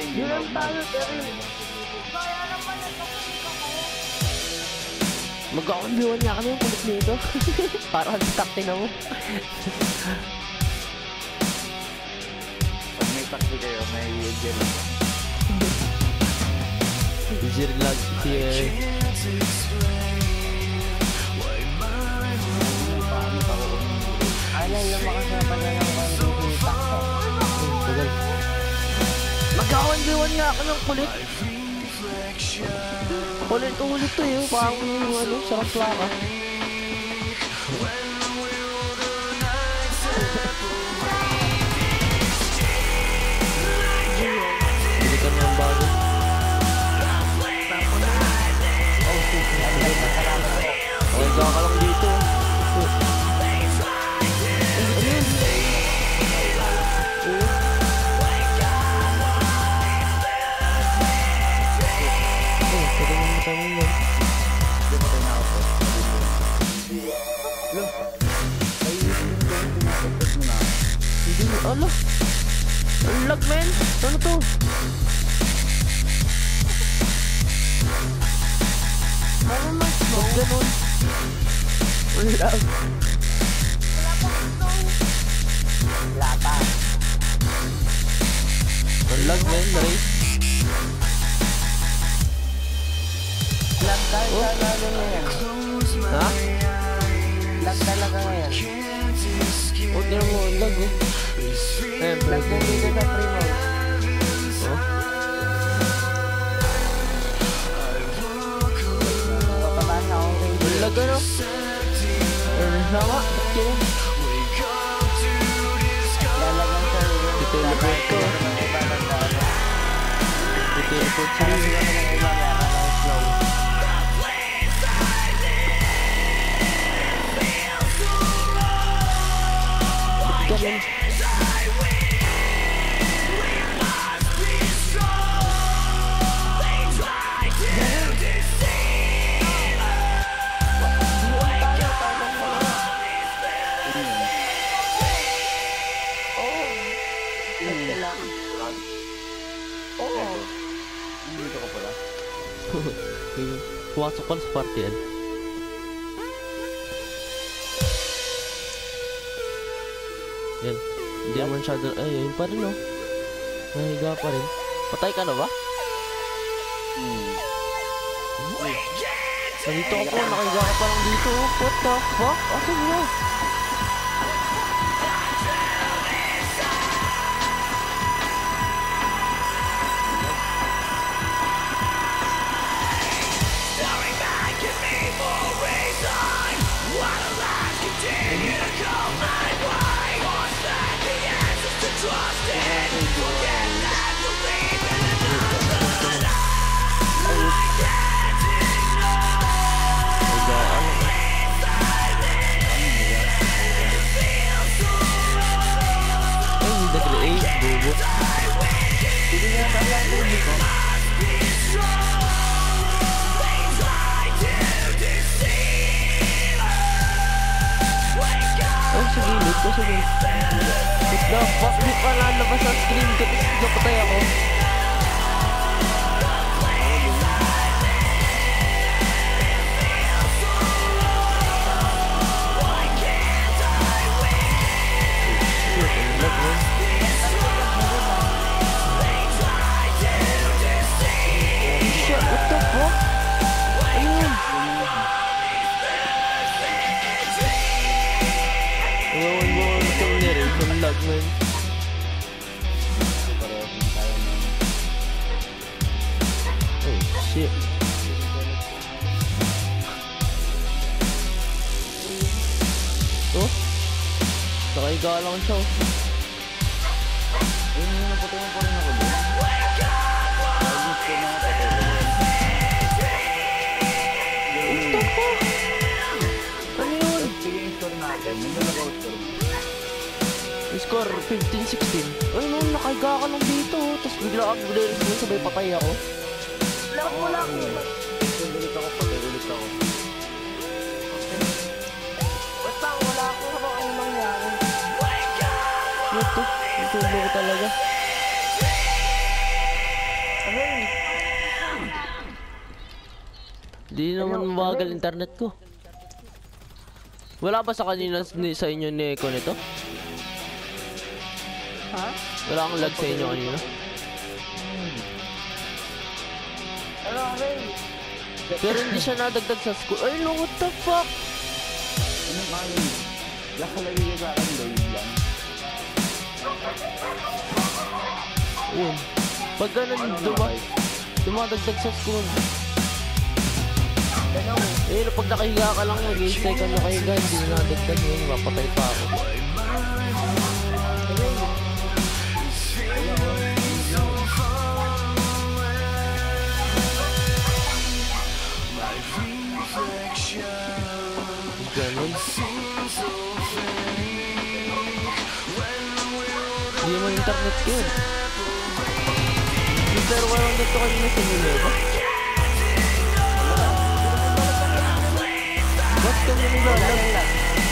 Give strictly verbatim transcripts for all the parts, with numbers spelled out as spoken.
Yun ang tayo, pero Kaya naman ito kung ako. mag-akambiwan nga kami yung kulit nito. Para kasi takti na mo. Pag may takti kayo, may gel. Zero lag here. Alay, lumakasapan na lang kung hindi takto. Mag-akambiwan nga kami yung kulit. Ulit-ulit to yun. Parang yung ano, sarap laka. Hindi ka naman bago. Okay, gaka ka lang dito. Ano? Ang lag, men! Ano to? Ano mas mo? Ba't ganun? Ang lag. Wala pa gusto. Wala pa. Ang lag, men. Naray. Lag tayo talaga ngayon. Ha? Lag talaga ngayon. Huwag na mo. Ang lag, eh. Eh, Lag na dito sa primo. oh. Papataas ako rin. Ang lag, ano? Ano sama? Ba't ganun? Lalagan sa rin. Iteleport ko. Iteleport sa rin. Hindi kami ng iba, meron ng slow. Ba't ganun? Dito ka pala. Pumasok ka sa party, yan. Yan. Hindi naman siya doon. Ay, yun pa rin, no? Nahiga pa rin. Patay ka na ba? Hmm. Nandito ka po, nakahiga ka pa lang dito. What the fuck? Asan mo? Hindi nga pala ang tuloy ko. Oh, sa gilid ko, sa gilid. What the fuck? Di pa lalabas ang screen ko, tapos napatay ako. Shit, what the fuck? Ayun. Ewan mo ang generation lag, man. Oh, shit. Oh? Nakahiga lang siya. Ayun, yun, napatay mo pa rin ako doon. Ayos ko na patay. What the fuck? Ano yun? Sige, yung score natin. Yung dalawa score. Score fifteen sixteen. Ay no, nakahiga ka lang dito. Tapos bigla ka bigla sabay patay ako. Lag mo lang. Ulit ako, patay ulit ako. Basta wala akong ano ang nangyari. Ito, itulo ko talaga. Di naman mabagal internet ko. Wala ba sa kanina ni, sa inyo ni Eko nito? Ha? Wala kang lag sa inyo kanina? Ano, Ray? Pero hindi siya nadagdag sa school. Ay, no, what the fuck? Ano kami? Nakalagay ka sa akin, load lang. Yun. Pag ganun, duma, dumadagdag sa school. Eh, pag nakahiga ka lang, mag-i-stay ka nakahiga, hindi na nadagdag yun, mapatay pa ako. Ganun. Hindi naman internet ko yun. Pero walang dito kanina sa Minerva. Ba't ka mo nilalag?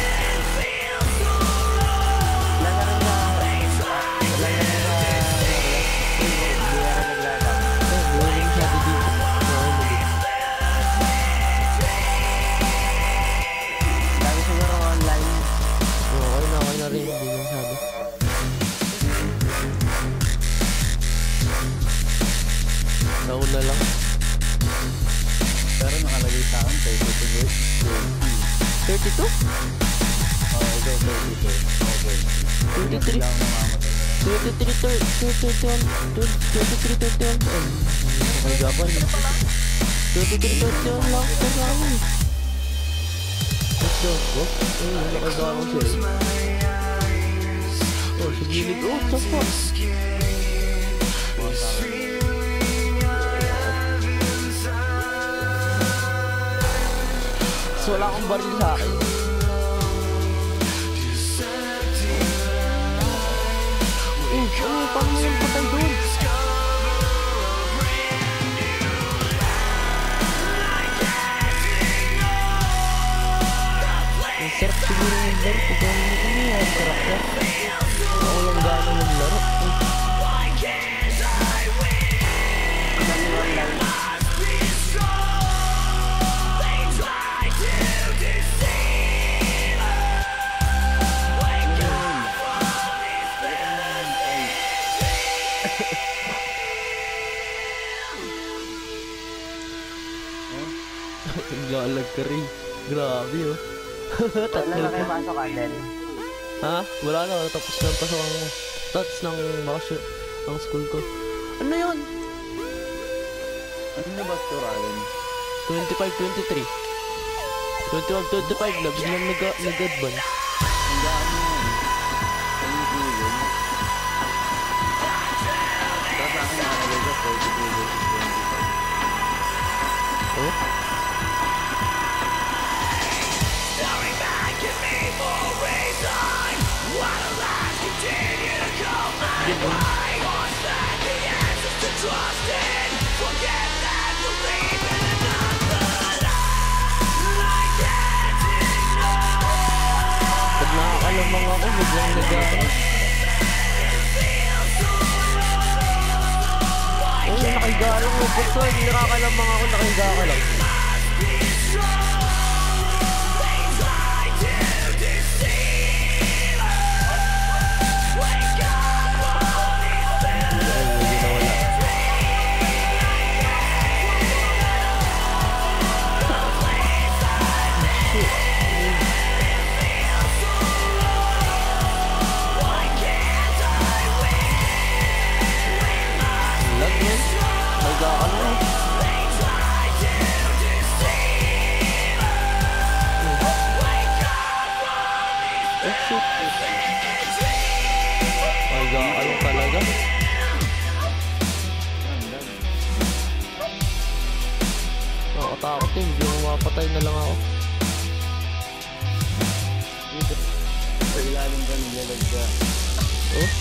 Nauna lang. Pero nakalagay sa akin, thirty-two. thirty-two? Oo, ito, thirty-two. Okay. twenty-three. twenty-three, thirty-one, twenty-three, thirty-one. Okay, gapan. twenty-three, thirty-one lang sa kami. Let's go. Oh, ayun, nakagawa ko siya. Oh, sa gilid. Oh, sa fuck. So, wala akong baril sa akin. Eh, ano? Paano mo yung patay doon? Ang sarap siguro yung laro. Kung gano'n mo kami, ang sarap na. Ako lang gano'n yung laro. Naglalag ka rin. Grabe oh. Wala na kayo pasok, Alden. Ha? Wala na. Tapos na pasok ang stats ng bakasyon ng school ko. Ano yun? Ano na ba ito, Alden? twenty-five twenty-three. twenty-one twenty-five na. Biglang nag- nag-advance. Ang dami yun. Ang Google. Tapos akin nakalagay ka, forty-two versus twenty-five. Oh? Pag nakakalamang ako, biglang nag-ano. Oh, nakahiga lang mo. Bukso, hindi nakakalamang ako, nakahiga ka lang. Ay, talaga. Nakakatakot eh, hindi mo mapatay na lang ako. Dito. Sa ilalim ka nilalag ka. Oh?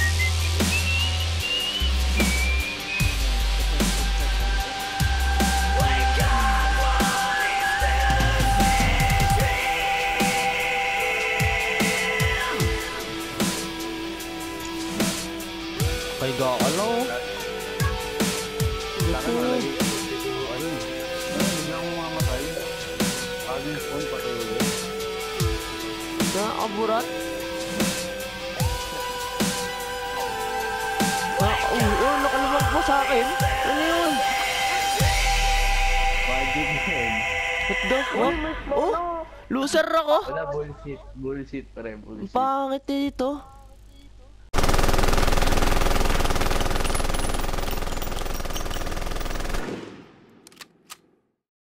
Kaya ka lang. Sa akin nakalagay ka, forty-two. Ayun. Ano, biglang mamamatay. yung phone pati ulit. Nakakaburat. Ah, oh, oh, nakalabag po sa akin. Ano yun? Magic yun. What the fuck? Oh, loser ako. Wala, bullshit. Bullshit pa rin, bullshit. Pangit dito.